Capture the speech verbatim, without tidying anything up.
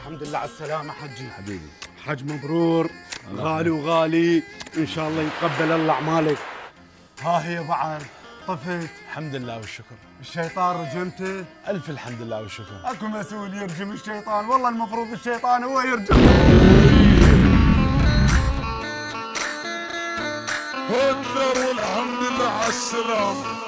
الحمد لله على السلامة حجي. حبيبي حج مبرور، غالي وغالي، إن شاء الله يتقبل الله أعمالك. ها هي بعد طفت. الحمد لله والشكر. الشيطان رجمته؟ ألف الحمد لله والشكر. أكو مسؤول يرجم الشيطان؟ والله المفروض الشيطان هو يرجم. والحمد لله على السلامة.